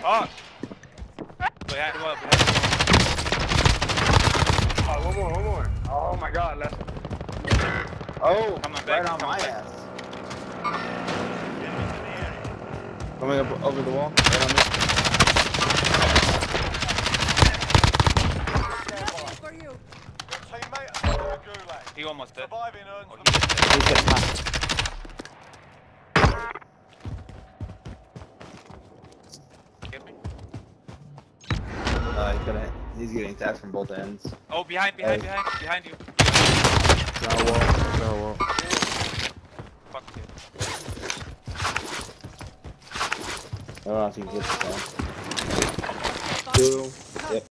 Oh! Behind the wall, Oh, one more. Oh my god, left. Oh, Come on back, right on come my back. ass. Coming up over the wall, right on me. For you. Your teammate is in the gulag. He almost dead. Surviving earns Oh, them. He's getting hot. Get me? He's getting attacked from both ends. Oh, behind you. No wall. No wall. Fuck you. I don't know if he can get this one. Two. Yep.